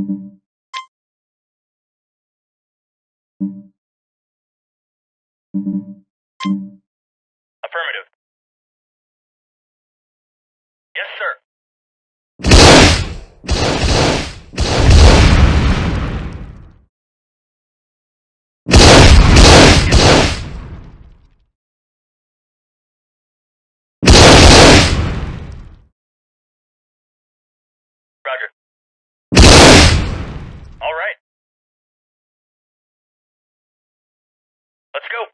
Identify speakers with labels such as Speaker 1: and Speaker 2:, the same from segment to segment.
Speaker 1: Affirmative. Yes, sir. Roger. All right. Let's go.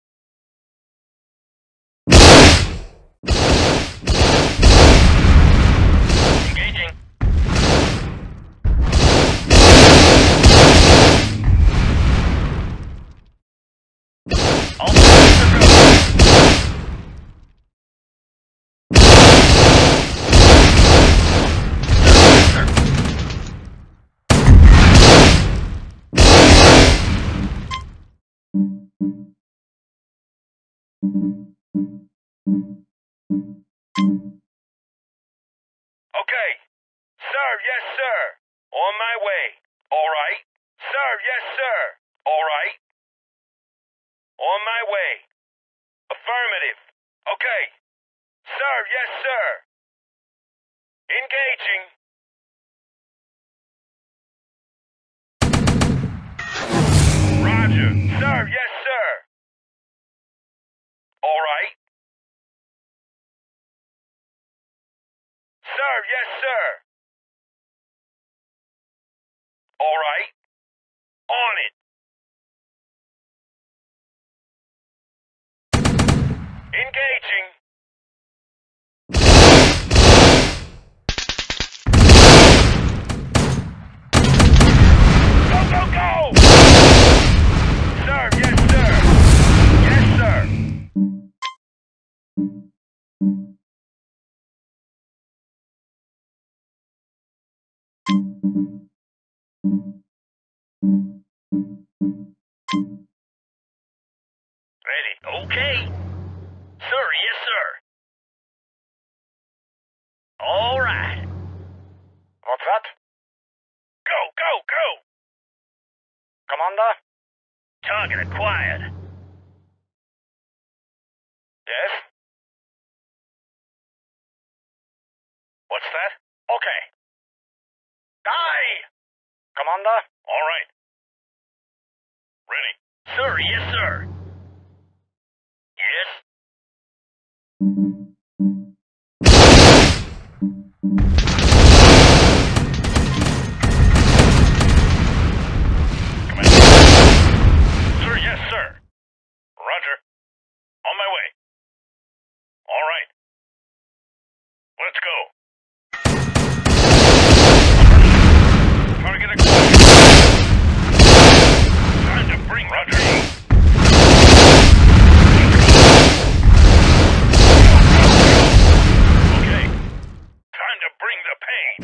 Speaker 1: Engaging. All systems are go. Sir. Okay. Sir, yes, sir. On my way. All right. Sir, yes, sir. All right. On my way. Affirmative. Okay. Sir, yes, sir. Engaging. Roger. Sir, yes, sir. All right. Sir, yes, sir. All right. On it. Engaging. Go, go, go! Sir, yes, sir. Yes, sir. Ready. Okay. Sir, yes, sir. All right.
Speaker 2: What's that?
Speaker 1: Go, go, go!
Speaker 2: Commander?
Speaker 1: Target acquired.
Speaker 2: Yes?
Speaker 1: What's that?
Speaker 2: Okay.
Speaker 1: Die!
Speaker 2: Commander?
Speaker 1: All right. Ready. Sir, yes, sir. Yes? Commander. Sir, yes, sir. Roger. On my way. All right. Let's go. Target acquired. Time to bring Roger. Okay. Time to bring the pain.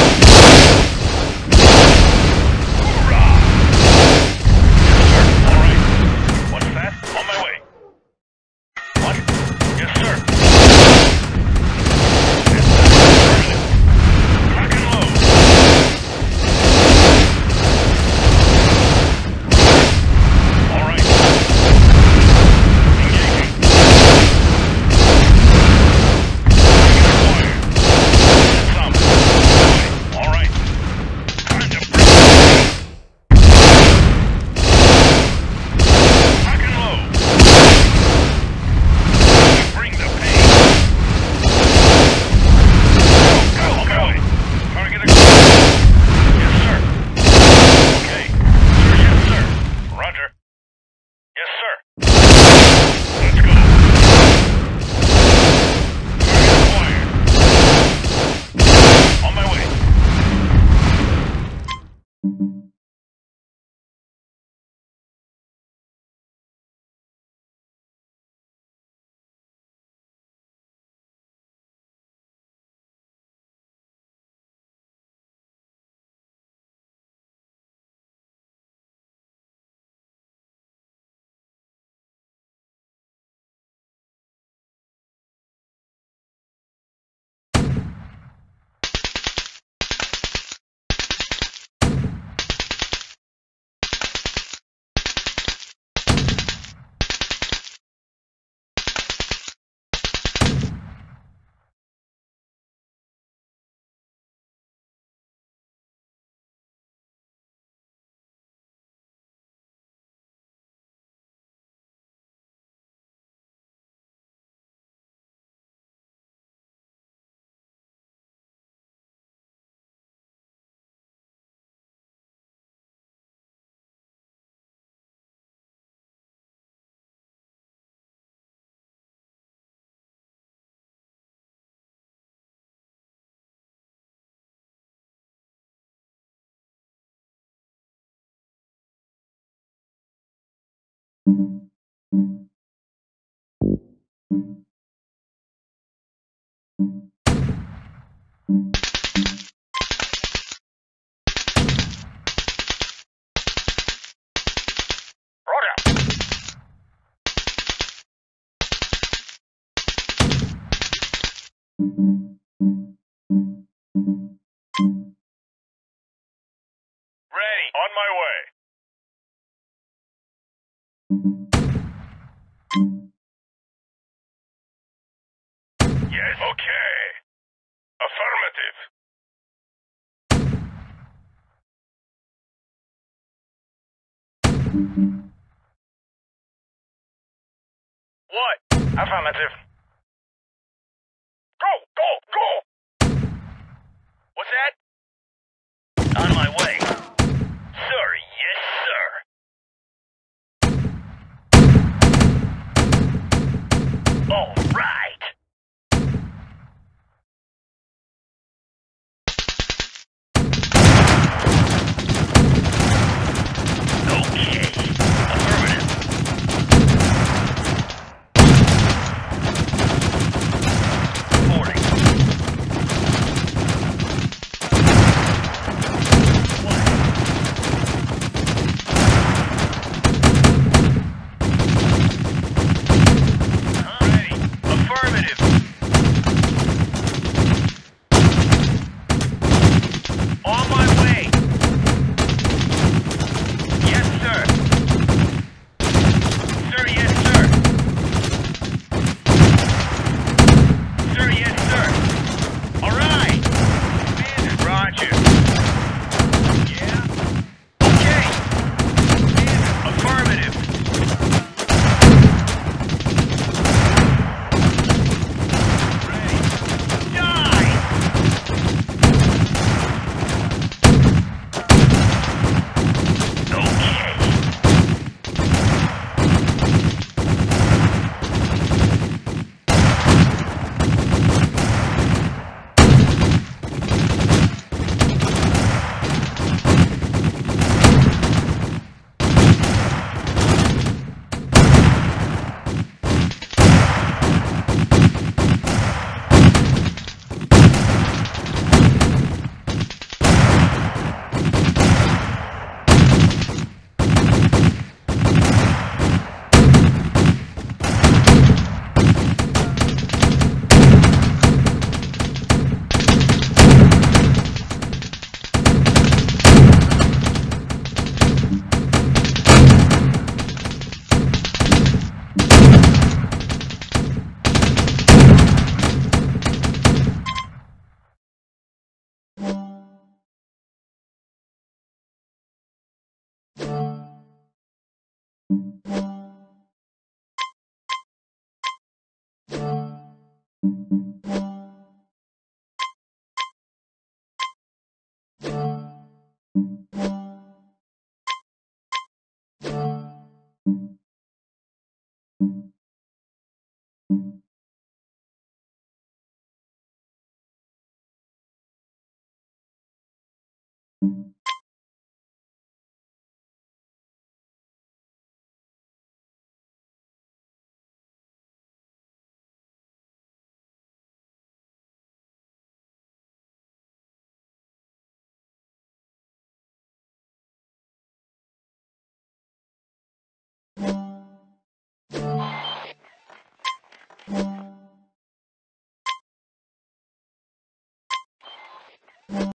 Speaker 1: Hoorah! Yes, sir. All right. What's that? On my way. What? Yes, sir. Yes, sir. Affirmative. Lock and load. All right. Engaging. Target acquired. Get some. On my way. All
Speaker 2: Roger.
Speaker 1: Ready. On my way. Yes. Okay. Affirmative. What?
Speaker 2: Affirmative.
Speaker 1: Go! Go! Go! What's that? On my way. Sir, yes, sir. All right. Okay. Affirmative. Reporting. Ready. Affirmative. On my way. Yes, sir. Sir, yes, sir. Sir, yes, sir. All right. Commander, Roger. Yeah. Okay. Commander, affirmative. Ready. Die! Okay.